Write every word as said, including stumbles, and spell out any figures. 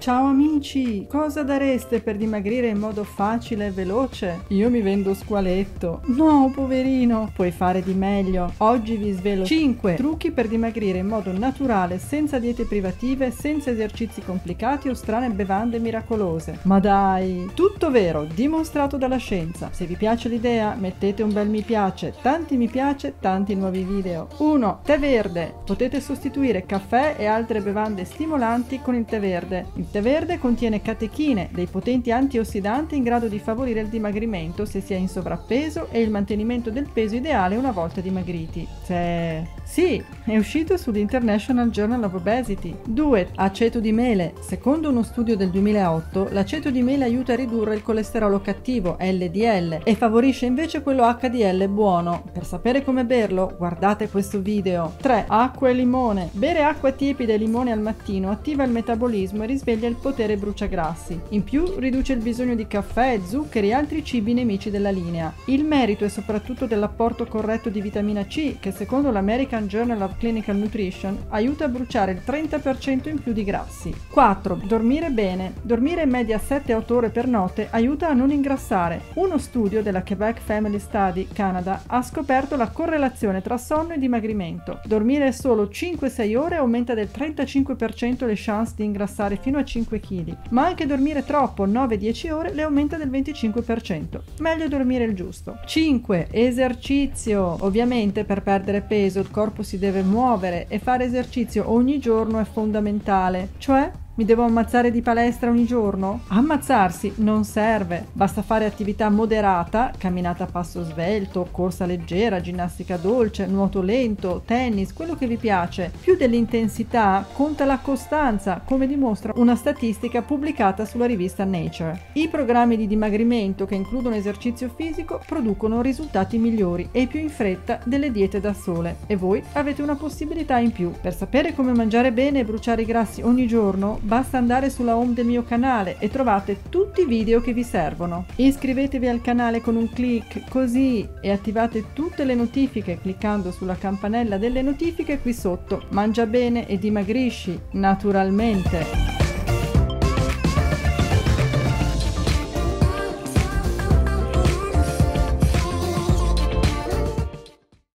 Ciao amici, cosa dareste per dimagrire in modo facile e veloce? Io mi vendo squaletto. No, poverino, puoi fare di meglio. Oggi vi svelo cinque trucchi per dimagrire in modo naturale, senza diete privative, senza esercizi complicati o strane bevande miracolose. Ma dai, tutto vero, dimostrato dalla scienza. Se vi piace l'idea, mettete un bel mi piace, tanti mi piace, tanti nuovi video. uno. Tè verde. Potete sostituire caffè e altre bevande stimolanti con il tè verde. Il tè verde contiene catechine, dei potenti antiossidanti in grado di favorire il dimagrimento se si è in sovrappeso e il mantenimento del peso ideale una volta dimagriti. Se... Sì, è uscito sull'International Journal of Obesity. due. Aceto di mele. Secondo uno studio del duemilaotto, l'aceto di mele aiuta a ridurre il colesterolo cattivo, L D L, e favorisce invece quello H D L buono. Per sapere come berlo, guardate questo video. tre. Acqua e limone. Bere acqua tiepida e limone al mattino attiva il metabolismo e risveglia il potere bruciagrassi. In più riduce il bisogno di caffè, zuccheri e altri cibi nemici della linea. Il merito è soprattutto dell'apporto corretto di vitamina C, che secondo l'American Journal of Clinical Nutrition aiuta a bruciare il trenta per cento in più di grassi. quattro. Dormire bene. Dormire in media sette otto ore per notte aiuta a non ingrassare. Uno studio della Quebec Family Study, Canada, ha scoperto la correlazione tra sonno e dimagrimento. Dormire solo cinque sei ore aumenta del trentacinque per cento le chance di ingrassare fino a cinque chili, ma anche dormire troppo, nove dieci ore, le aumenta del venticinque per cento. Meglio dormire il giusto. cinque. Esercizio. Ovviamente per perdere peso il corpo si deve muovere e fare esercizio ogni giorno è fondamentale, cioè mi devo ammazzare di palestra ogni giorno? Ammazzarsi non serve, basta fare attività moderata, camminata a passo svelto, corsa leggera, ginnastica dolce, nuoto lento, tennis, quello che vi piace. Più dell'intensità conta la costanza, come dimostra una statistica pubblicata sulla rivista Nature. I programmi di dimagrimento che includono esercizio fisico producono risultati migliori e più in fretta delle diete da sole, e voi avete una possibilità in più. Per sapere come mangiare bene e bruciare i grassi ogni giorno, basta andare sulla home del mio canale e trovate tutti i video che vi servono. Iscrivetevi al canale con un clic così e attivate tutte le notifiche cliccando sulla campanella delle notifiche qui sotto. Mangia bene e dimagrisci naturalmente.